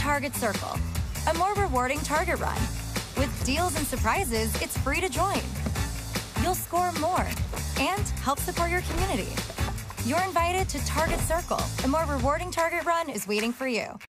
Target Circle, a more rewarding Target run. With deals and surprises, it's free to join. You'll score more and help support your community. You're invited to Target Circle. A more rewarding Target run is waiting for you.